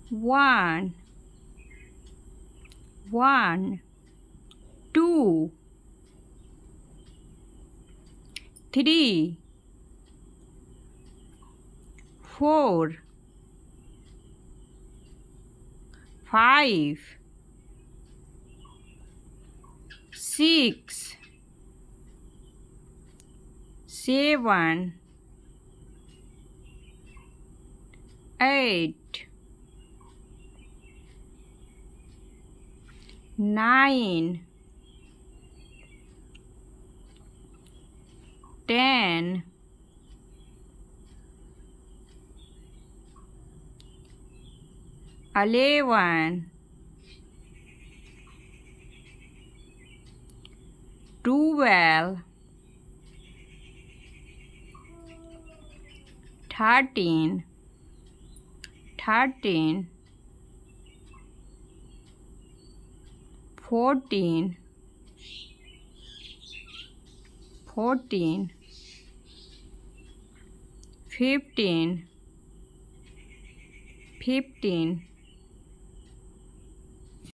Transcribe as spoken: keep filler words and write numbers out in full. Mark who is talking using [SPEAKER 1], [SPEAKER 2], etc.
[SPEAKER 1] one, one, two, three, four, five, six, seven, eight, nine, ten, eleven, twelve, thirteen, thirteen, fourteen, fourteen, fifteen, fifteen,